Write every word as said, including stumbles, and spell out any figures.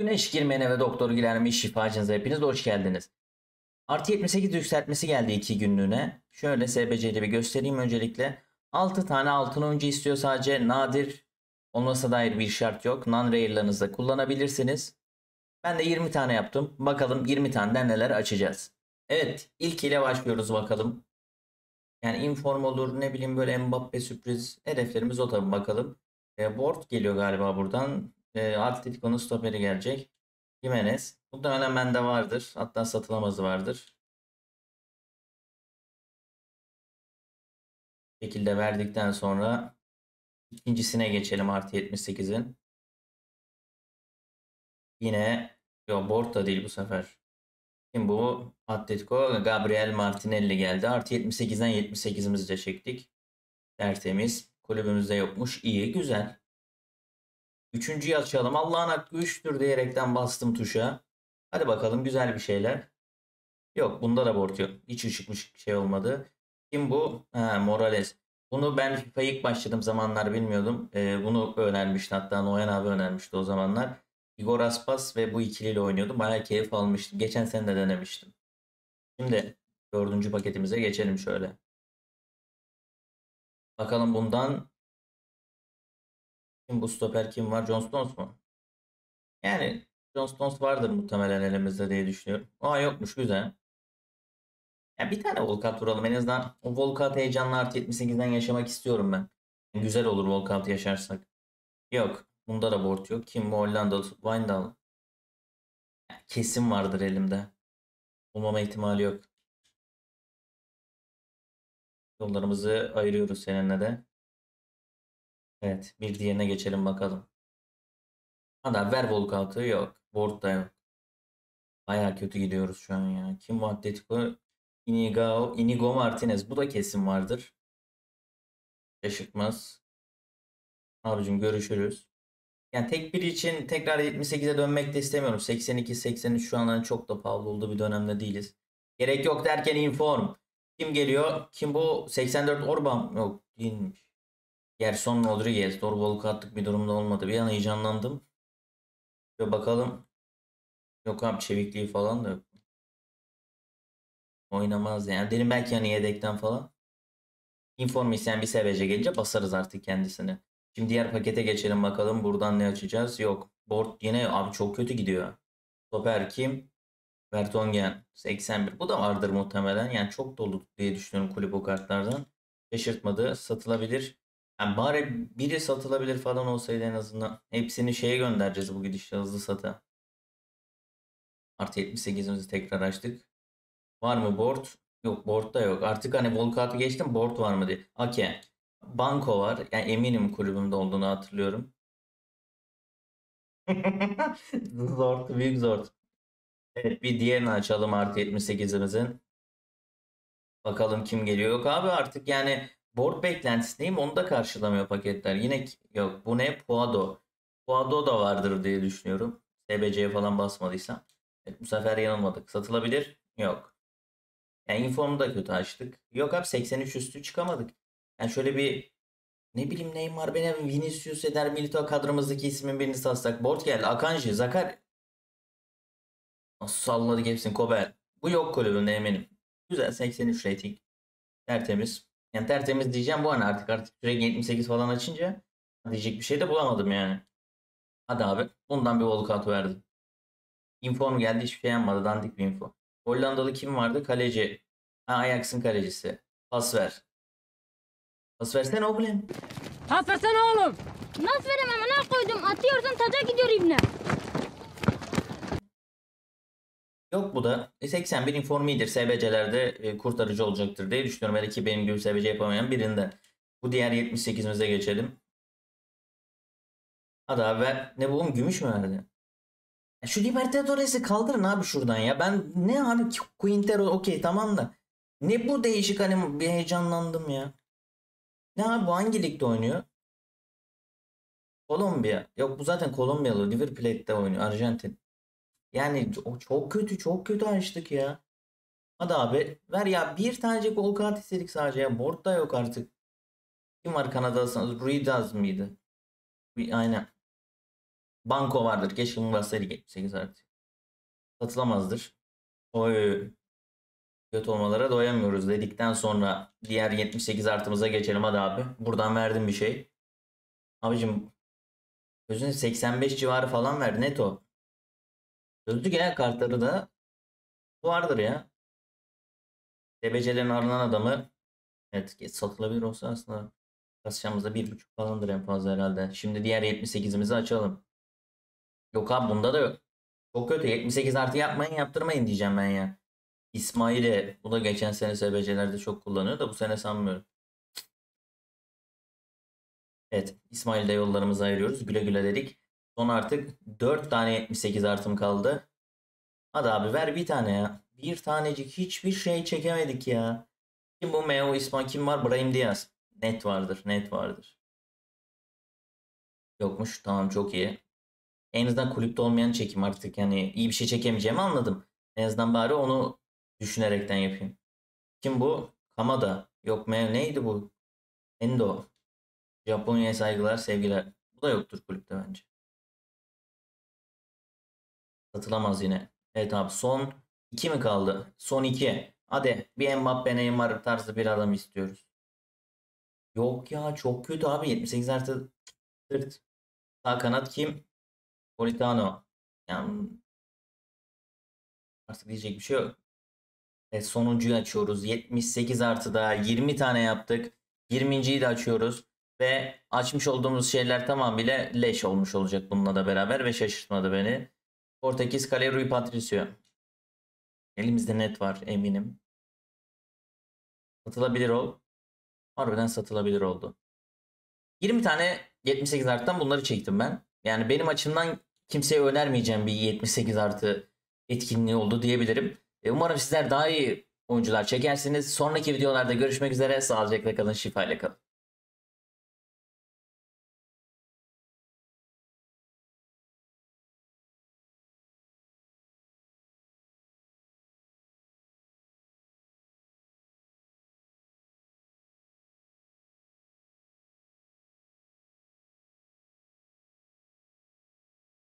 Güneş girmeyene ve doktor girermiş şifacınıza hepiniz hoş geldiniz. Artı yetmiş sekiz yükseltmesi geldi iki günlüğüne. Şöyle S B C'de bir göstereyim öncelikle. altı tane altın oyuncu istiyor sadece. Nadir olmasa dair bir şart yok. Non-rare'larınızda kullanabilirsiniz. Ben de yirmi tane yaptım. Bakalım yirmi taneden neler açacağız. Evet, ilk ile başlıyoruz bakalım. Yani inform olur, ne bileyim, böyle Mbappe sürpriz hedeflerimiz o tabii, bakalım. E, board geliyor galiba buradan. E, Atletico'nun stoperi gelecek. Jimenez. Muhtemelen bende vardır. Hatta satılamazı vardır. Bu şekilde verdikten sonra ikincisine geçelim, artı yetmiş sekizin. Yine yok, board da değil bu sefer. Kim bu? Atletico. Gabriel Martinelli geldi. Artı yetmiş sekizden yetmiş sekizimizi de çektik. Tertemiz. Kulübümüzde yokmuş. İyi, güzel. Üçüncüyü açalım. Allah'ın hakkı üçtür diyerekten bastım tuşa. Hadi bakalım, güzel bir şeyler. Yok, bunda da board yok. Hiç ışıkmış şey olmadı. Kim bu? Ha, Morales. Bunu ben FIFA'ya ilk başladığım zamanlar bilmiyordum. Ee, bunu önermişti, hatta Noyan abi önermişti o zamanlar. Igor Aspas ve bu ikiliyle oynuyordum. Bayağı keyif almıştım. Geçen sene de denemiştim. Şimdi dördüncü paketimize geçelim şöyle. Bakalım bundan kim bu stoper, kim var? John Stones mu? Yani John Stones vardır muhtemelen elimizde diye düşünüyorum. Aa, yokmuş, güzel. Ya bir tane Volkat vuralım en azından. O Volkat heyecanlı artı yetmiş sekizden yaşamak istiyorum ben. Güzel olur Volkat yaşarsak. Yok. Bunda da board yok. Kim bu? Hollandalı? Wijndal. Kesin vardır elimde. Olmama ihtimali yok. Yollarımızı ayırıyoruz seninle de. Evet. Bir diğerine geçelim bakalım. Hadi ver Volkat'ı, yok. Board da yok. Baya kötü gidiyoruz şu an ya. Kim bu Atletico? Inigo, Inigo Martinez. Bu da kesin vardır. Şaşırtmaz. Abicim, görüşürüz. Yani tek biri için tekrar yetmiş sekize dönmek de istemiyorum. seksen iki seksen üç şu an hani çok da pahalı olduğu bir dönemde değiliz. Gerek yok derken inform. Kim geliyor? Kim bu? seksen dört Orban. Yok, değilmiş. Gerson Rodriguez. Doğru, Volkatlık bir durumda olmadı. Bir an heyecanlandım. Şöyle bakalım. Yok abi, çevikliği falan da yok. Oynamaz yani. Dedim belki hani yedekten falan. Inform isteyen bir S V C gelince basarız artık kendisini. Şimdi diğer pakete geçelim bakalım. Buradan ne açacağız? Yok. Board yine abi çok kötü gidiyor. Stoper kim? Vertonghen seksen bir. Bu da vardır muhtemelen. Yani çok dolu diye düşünüyorum kulüp o kartlardan. Şaşırtmadı. Satılabilir. Yani bari biri satılabilir falan olsaydı en azından. Hepsini şeye göndereceğiz bu gidişle, hızlı sata. Artı yetmiş sekizimizi tekrar açtık. Var mı board? Yok, board da yok. Artık hani Volkat'ı geçtim, board var mı diye. Ake. Banko var. Yani eminim kulübümde olduğunu hatırlıyorum. Zor. Büyük zor. Evet, bir diğerini açalım artı yetmiş sekizimizin. Bakalım kim geliyor. Yok abi, artık yani board beklentisindeyim. Onu da karşılamıyor paketler. Yine yok. Bu ne? Puado. Puado da vardır diye düşünüyorum. S B C'ye falan basmadıysam. Evet, bu sefer yanılmadık. Satılabilir? Yok. Yani informu da kötü açtık. Yok abi, seksen üç üstü çıkamadık. Yani şöyle bir, ne bileyim, Neymar, benim Vinicius, Eder Militao kadromuzdaki ismin birini satsak. Board geldi. Akanji, Zakar. Nasıl salladık hepsini, Kobe. Bu yok kulübünde eminim. Güzel, seksen üç rating. Tertemiz. Yani tertemiz diyeceğim bu an, artık artık sürekli yetmiş sekiz falan açınca diyecek bir şey de bulamadım yani. Hadi abi. Bundan bir walkout verdim. Info mu geldi? Hiçbir şey yapmadı. Dandik bir info. Hollandalı kim vardı? Kaleci. Ha, Ajax'ın kalecisi. Pas ver. Pas versene oğlum. Pas versene oğlum. Nasıl veremem, ne koydum? Atıyorsan taca gidiyor ibne. Yok bu da. E, seksen bir informidir. S B C'lerde e, kurtarıcı olacaktır diye düşünüyorum. Hele ki benim gibi S B C yapamayan birinde. Bu diğer yetmiş sekizimize geçelim. Hadi abi ver. Ne bu oğlum, gümüş mü verdi? Ya şu Libertadores'i kaldırın abi şuradan ya. Ben ne abi, Quintero okey tamam da. Ne bu değişik, hani bir heyecanlandım ya. Ne abi, bu hangi ligde oynuyor? Kolombiya. Yok, bu zaten Kolombiyalı. River Plate'de oynuyor. Arjantin. Yani o çok kötü, çok kötü açtık ya. Hadi abi ver ya, bir tanecik gol kart istedik sadece ya. Board da yok artık. Kim var Kanada'da? Ruidaz mıydı? Bir- Aynen. Banko vardır. Keşke bunu bassaydık yetmiş sekiz artı. Satılamazdır. Oy. Kötü olmalara doyamıyoruz dedikten sonra diğer yetmiş sekiz artımıza geçelim hadi abi. Buradan verdim bir şey. Abicim gözüne seksen beş civarı falan ver neto. Gözlü gelen kartları da vardır ya. D B C'lerin aranan adamı evet satılabilir olsa aslında kasacağımızda bir buçuk falandır en fazla herhalde. Şimdi diğer yetmiş sekizimizi açalım. Yok abi bunda da yok. Çok kötü. yetmiş sekiz artı yapmayın yaptırmayın diyeceğim ben ya. İsmail'e bu da geçen sene S B C'lerde çok kullanıyor da bu sene sanmıyorum. Evet İsmail'de yollarımızı ayırıyoruz. Güle güle dedik. Son artık dört tane yetmiş sekiz artım kaldı. Hadi abi ver bir tane ya. Bir tanecik hiçbir şey çekemedik ya. Kim bu Meo İsmail kim var? Brahim Diaz. Net vardır net vardır. Yokmuş tamam çok iyi. En azından kulüpte olmayan çekim artık yani iyi bir şey çekemeyeceğimi anladım. En azından bari onu düşünerekten yapayım. Kim bu? Kamada. Yok me neydi bu? Endo. Japonya'ya saygılar sevgiler. Bu da yoktur kulüpte bence. Satılamaz yine. Evet abi son iki mi kaldı? Son iki. Hadi bir Mbappe Neymar tarzı bir adam istiyoruz. Yok ya çok kötü abi. yetmiş sekiz artı sırt. Sağ kanat kim? Politano. Yani artık diyecek bir şey yok. E, sonuncuyu açıyoruz. yetmiş sekiz artıda yirmi tane yaptık. yirminciyi de açıyoruz. Ve açmış olduğumuz şeyler tamamıyla leş olmuş olacak bununla da beraber ve şaşırtmadı beni. Portekiz Kale Rui Patricio. Elimizde net var eminim. Satılabilir ol. Harbiden satılabilir oldu. yirmi tane yetmiş sekiz arttan bunları çektim ben. Yani benim açımdan kimseye önermeyeceğim bir yetmiş sekiz artı etkinliği oldu diyebilirim. E, umarım sizler daha iyi oyuncular çekersiniz. Sonraki videolarda görüşmek üzere. Sağlıcakla kalın, şifayla kalın.